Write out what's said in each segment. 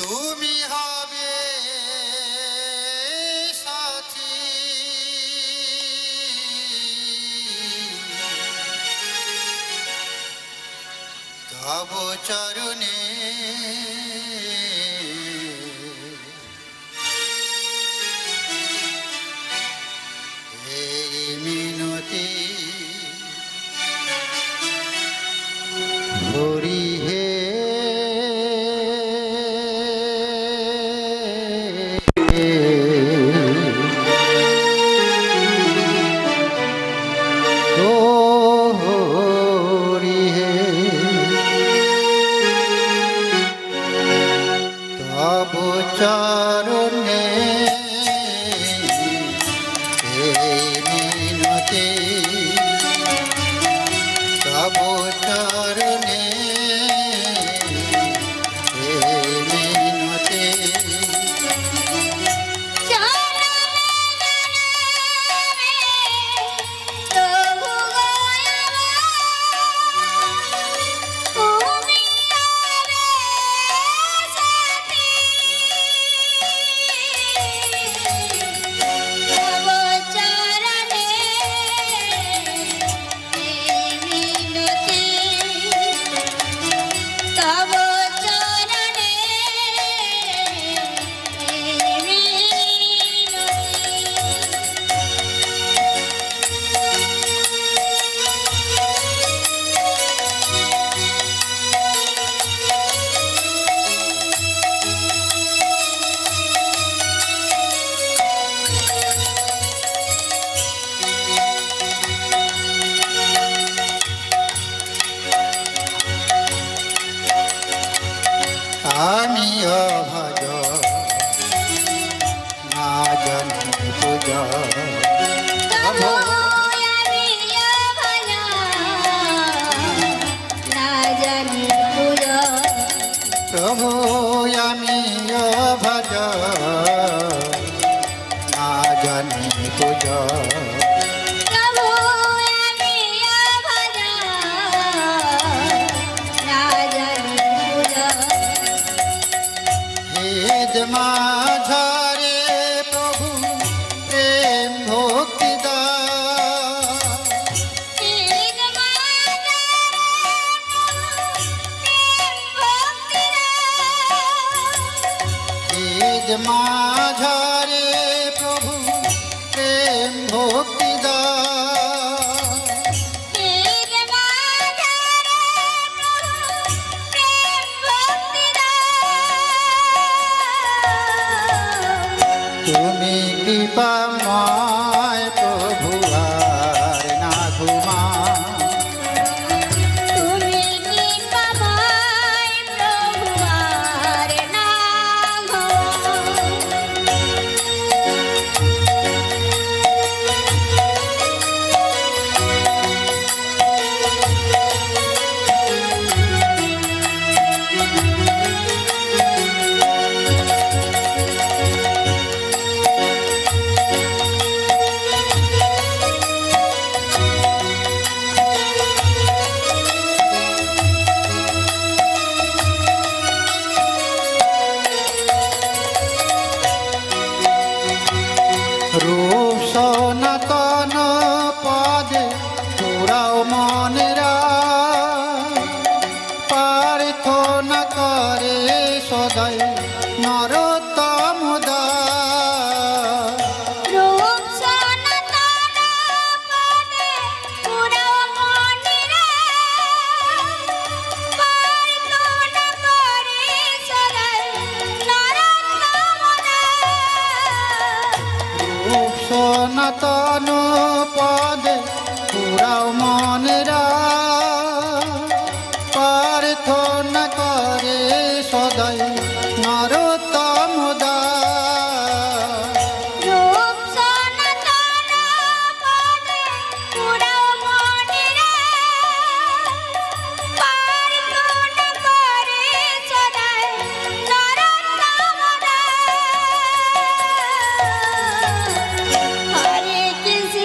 তুমি হবে সাথী তব চরণে এই মিনতি হরি হে চরণে এই মিনতি তব চরণে এই মিনতি আমি অভজ না জানি পূজা প্রভু আমি অভজ না জানি পূজা প্রভু আমি অভজ না জানি পূজা মাঝারে প্রভু প্রেম ভক্তি ঈদ মাঝারে প্রভু প্রেম ভক্তি তুমি কৃপাময় প্রভু আর না ঘুমা তুমি কৃপাময় প্রভু আর না রূপ সনাতন পদে পুরাও মনেরা প্রার্থনা করে সদাই নরোত্তম রূপ সনাতন পদে পুরাও মনেরা প্রার্থনা করে সদাই নরোত্তম রূপ সনাতন পদে পুরাও মনেরা প্রার্থনা করে সদাই নরোত্তম রূপ সনাতন পদে পুরাও মনেরা প্রার্থনা করে সদাই নরোত্তম হরে কৃষ্ণ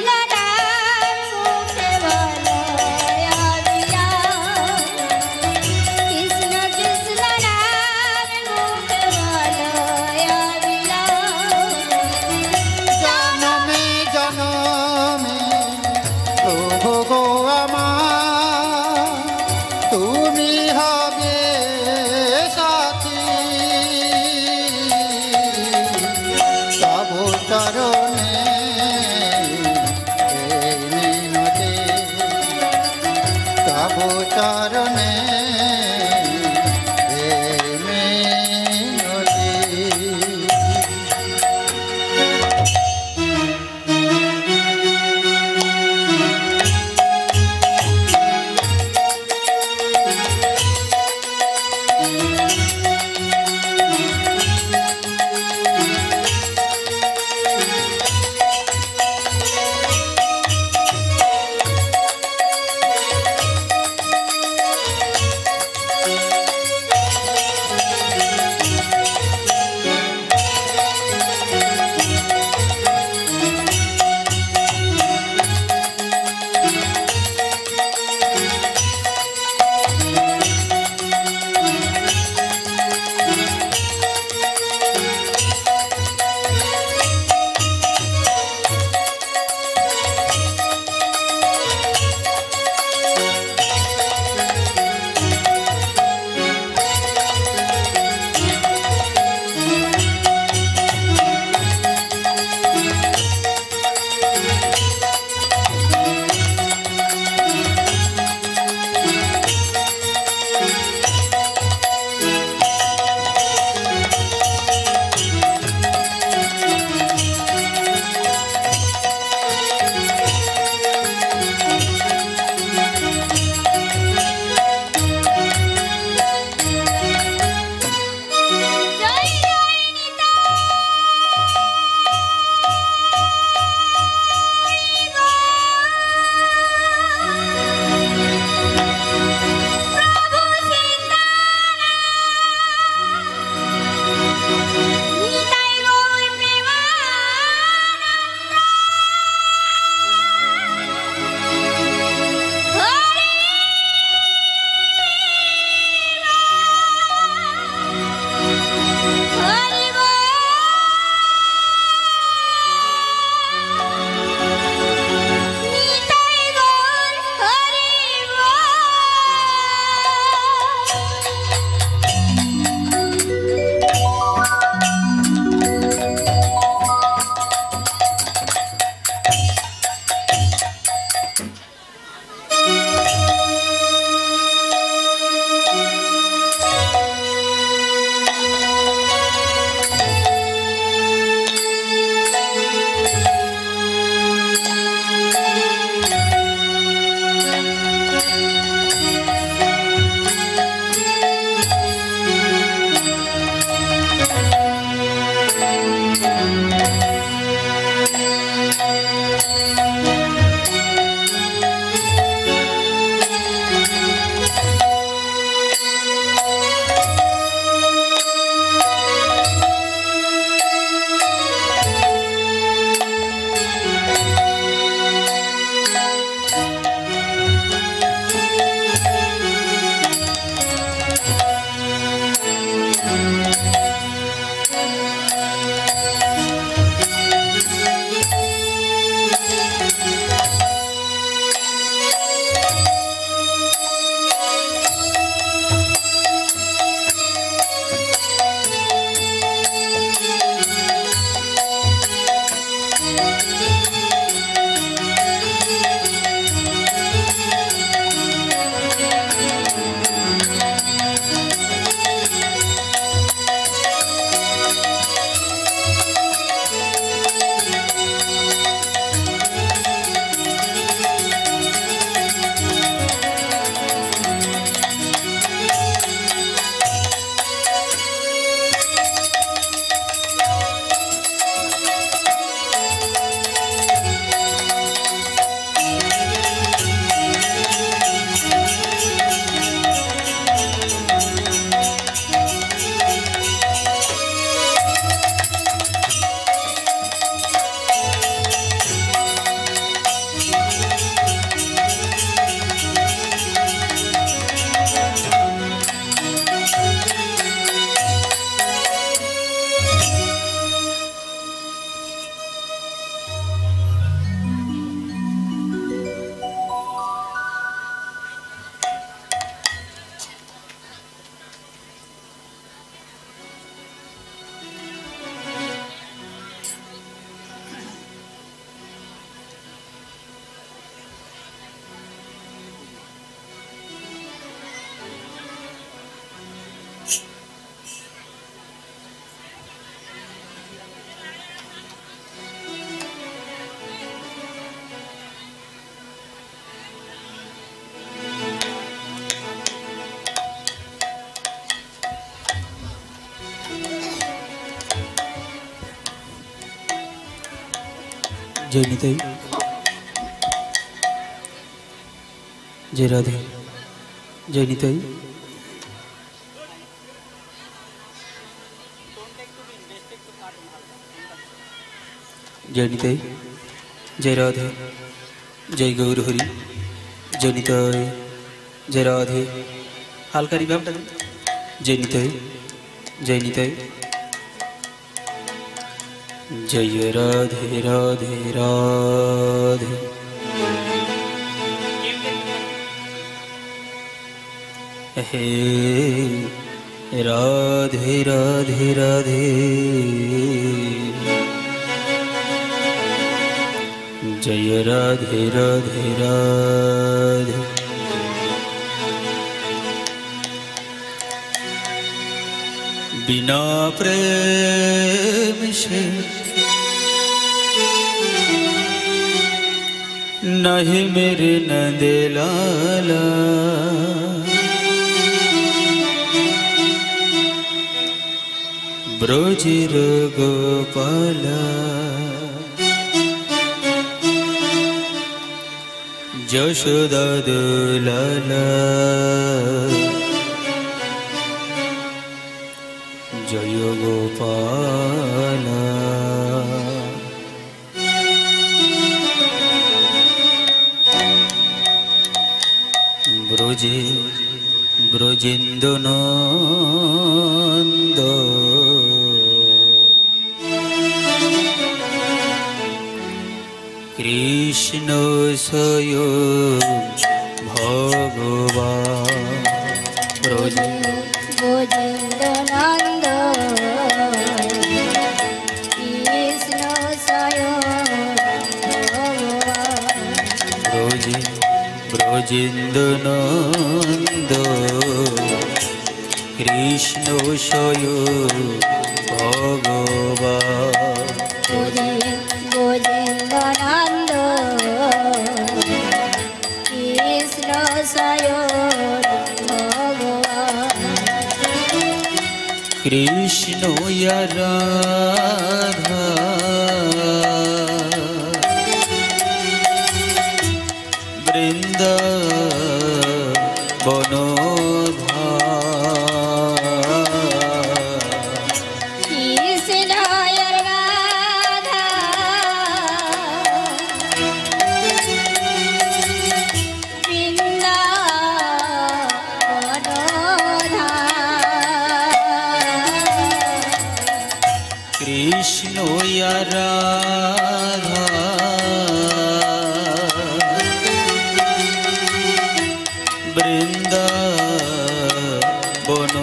जय निताई जय राधे जय निताई जय निताई जय राधे जय गौर हरि जय निताई जय राधे हालका रिभाबटा जय निताई जय निताई जय राधे राधे राधे हे राधे राधे राधे जय राधे राधे राधे बिना प्रेम से नहीं मेरे नंद लाला ब्रजेर गोपाला यशोदा दुलाला जय गोपाला ब्रजे ब्रजेन्द्र नंद कृष्ण स्वयं भगवान ब्रजे ब्रजेन्द्रनंद कृष्ण ब्रजे ब्रजेन्द्रनंद कृष्ण स्वयं भगवान ब्रजेन्द्रनंद कृष्ण स्वयं भगवान कृष्ण या राधा वृंदावन कृष्ण राधा वृंदावन कृष्ण या राधा वृंदावन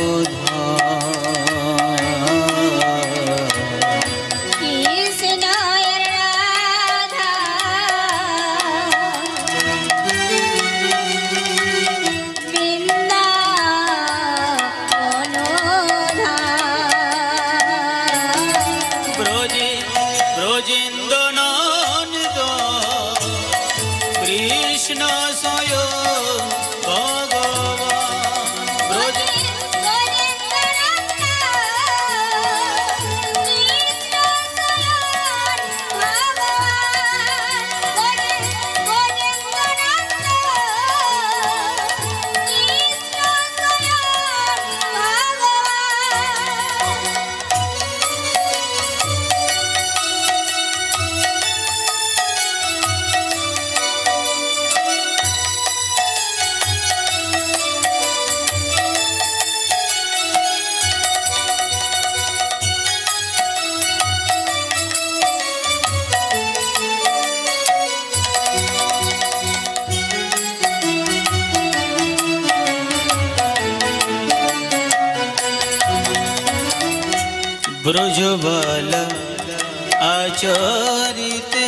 कृष्ण राधा वृंदावन ब्रजे ब्रजेन्द्रनंद कृष्ण स्वयं भगवान ब्रजे ब्रजबाला आचरिते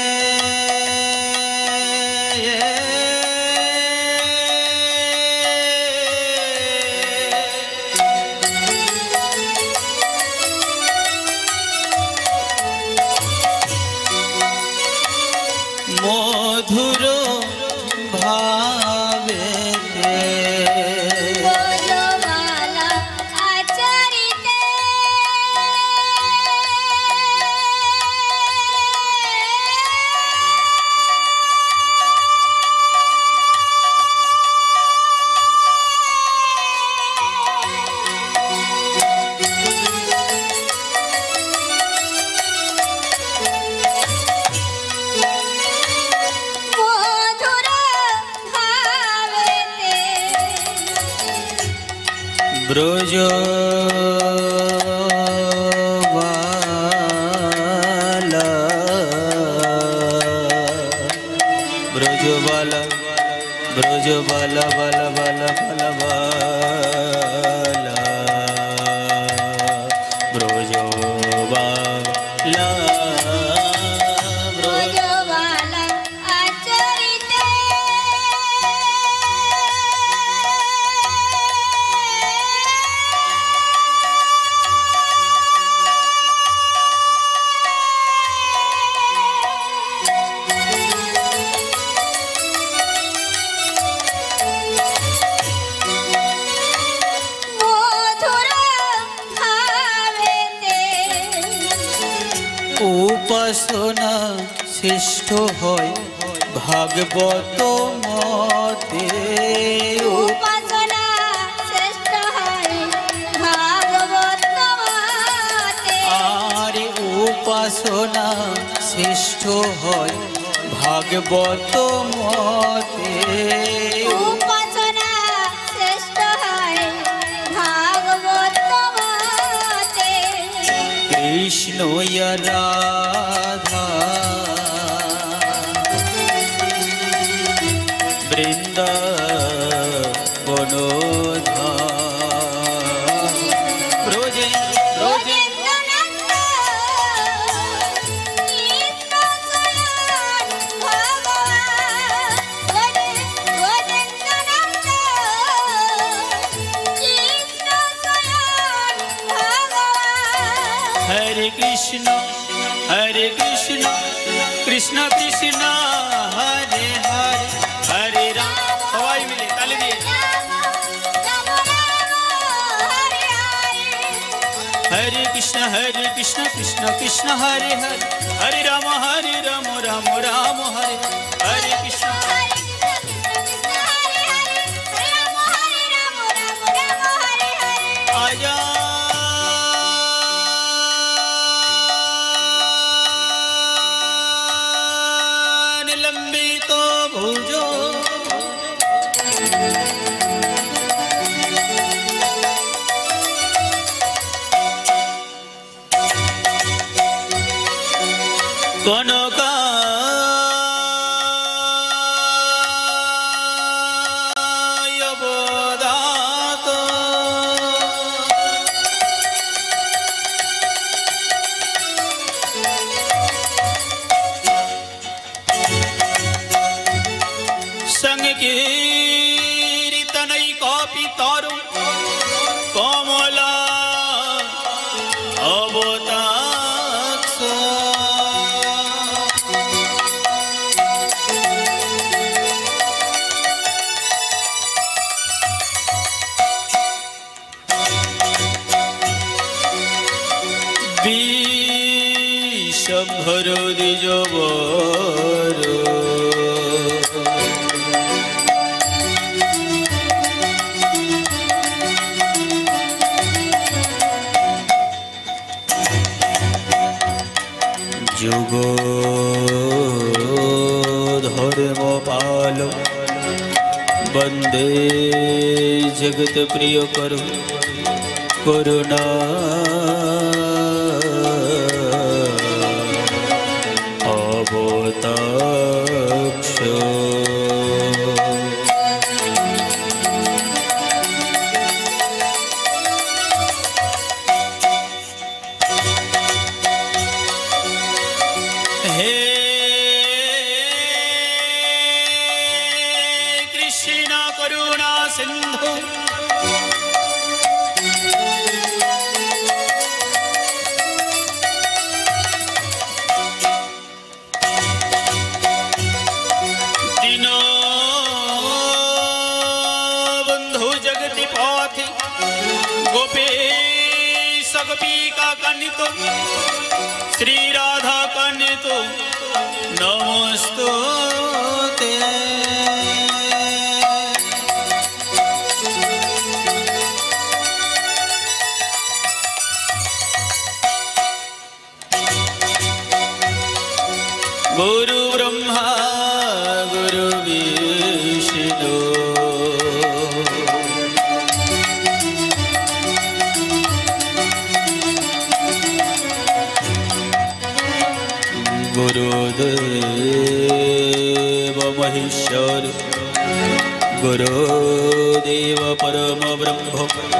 मधुर भावे ब्रजबाला आचरिते ब्रज ब्रजबाला ब्रजबाला बाला बाला बाला बाला ब्रजबाला ब्रजबाला आचरिते उपासना श्रेष्ठ হয় भागवत मते उपासना श्रेष्ठ হয় भागवत मते आरे उपासना श्रेष्ठ হয় भागवत मते उपासना श्रेष्ठ হয় भागवत मते कृष्ण या राधा वृंदावन ब्रजे ब्रजे हरे कृष्ण कृष्ण कृष्ण हरे हरे हरे राम सवाई मिले ताली दिए हरे कृष्ण कृष्ण कृष्ण हरे हरे हरे राम राम राम हरे हरे कृष्ण आजा लंबित भुजो कनकाय बोधात संकीर्तनै कापि तारु कमला अवताक्ष विशंभर द्विजवर जुग धर्म पाल वंदे जगत प्रिय करो करुणा अवताक्ष हे कृष्ण करुणा सिंधु दीनबंधु जगति पाथि गोपेश गोपिका कान्वितो श्री राधा कान्वितो नमस्तुते गुरु ब्रह्मा गुरु विष्णु गुरुदेव महेश्वर गुरुदेव परम ब्रह्म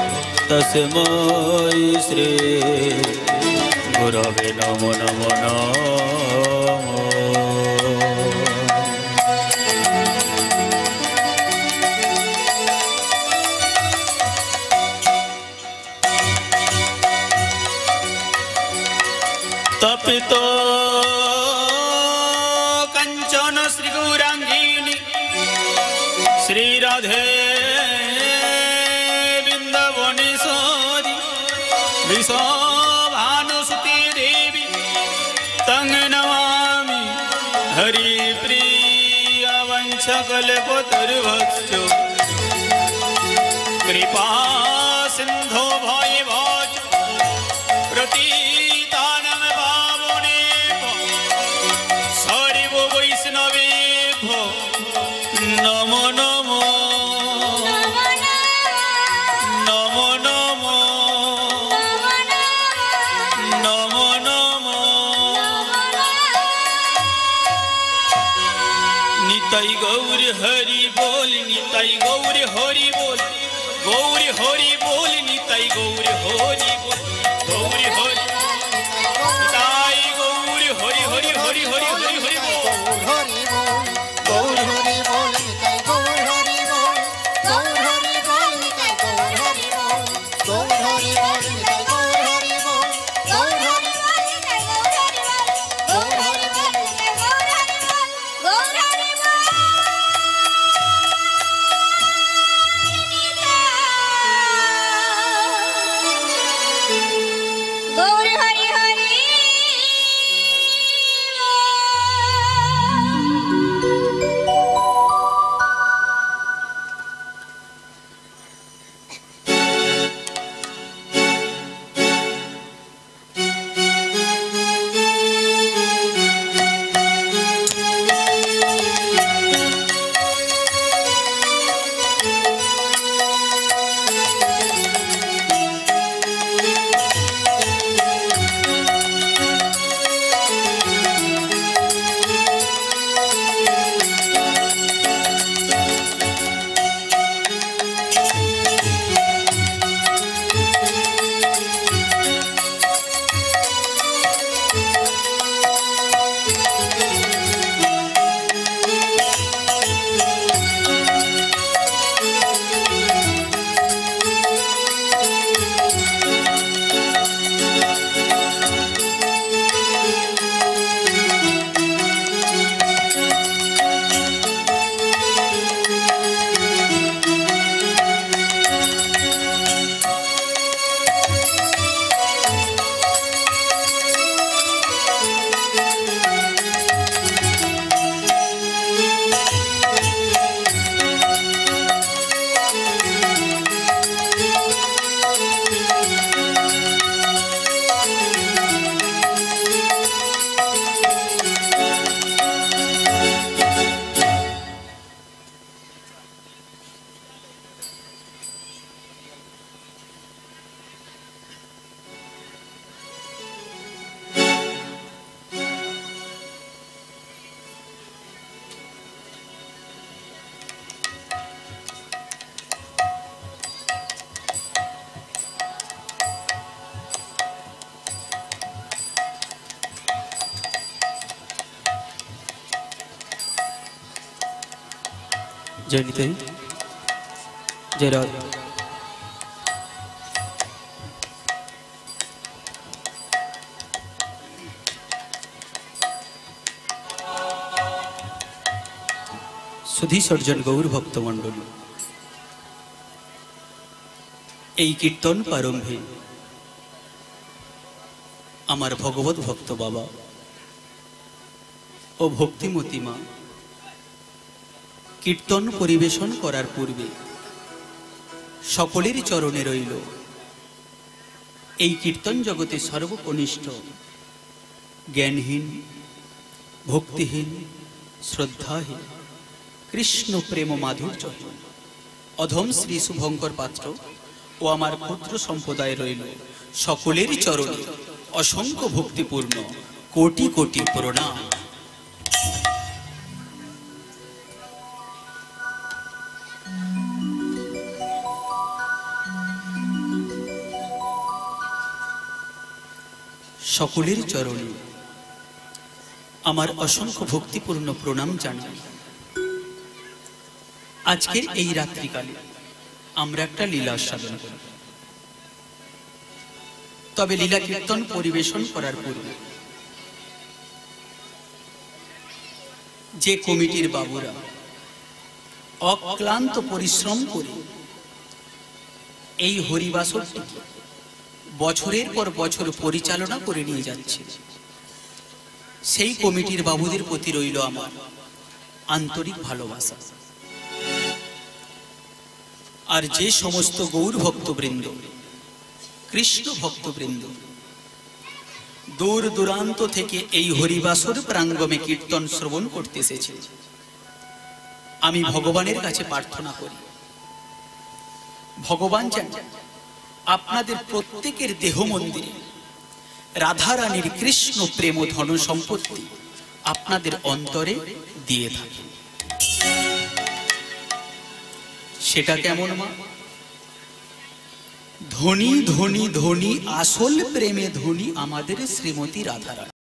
तस्मै श्री गुरवे नमो नमो नमः। तपितो कंचन श्री गौरांगिनी श्री राधे बिंदवनेश्वरी विश्वभानुसुते देवी तं नमामि हरिप्रिय वंशकल्पतरुभ्यो कृपा सिंधो भयवाच प्रति नमो नमो नमो नमो नमो नमो निताई गौर हरि बोल निताई गौर हरि बोल गौर हरि बोल निताई गौर हरि बोल गौर हरि निताई गौर हरि हरि हरि हरि हरि हरि बोल जनिते जरा सुधी सर्जन गौर भक्तमंडल कीर्तन प्रारंभे आमार भगवत भक्त बाबा और भक्तिमती मा कीर्तन परिवेशन करार पूर्वे सकलेर चरणे रइल कीर्तन जगते सर्वकनिष्ठ ज्ञानहीन भक्तिहीन श्रद्धाहीन कृष्ण प्रेम माधुर्य अधम श्री शुभंकर पात्र और आमार पुत्र सम्प्रदाय रइल सकलेर चरणे असंख्य भक्तिपूर्ण कोटि कोटि प्रणाम সকলের চরণে আমার অসংখ্য ভক্তিপূর্ণ প্রণাম জানাই। আজকের এই রাত্রিকালে আমরা একটা লীলা আস্বাদন করব। তবে লীলা কীর্তন পরিবেশন করার পূর্বে যে কমিটির বাবুরা অক্লান্ত পরিশ্রম করে এই হরিবাসরটিকে বছরের পর বছর পরিচালনা করে নিয়ে যাচ্ছে, সেই কমিটির বাবুদের প্রতি রইল আমার আন্তরিক ভালোবাসা। আর যে সমস্ত গৌর ভক্তবৃন্দ, কৃষ্ণ ভক্তবৃন্দ দূর দূরান্ত থেকে এই হরিবাসর প্রাঙ্গণে কীর্তন শ্রবণ করতে এসেছে, আমি ভগবানের কাছে প্রার্থনা করি, ভগবান যেন আপনাদের প্রত্যেকের দেহ মন্দিরে রাধারানীর কৃষ্ণ প্রেম ও ধন সম্পত্তি আপনাদের অন্তরে দিয়ে থাকে। সেটা কেমন মা? ধনী ধনী ধনী আসল প্রেমে ধনী আমাদের শ্রীমতী রাধারানী।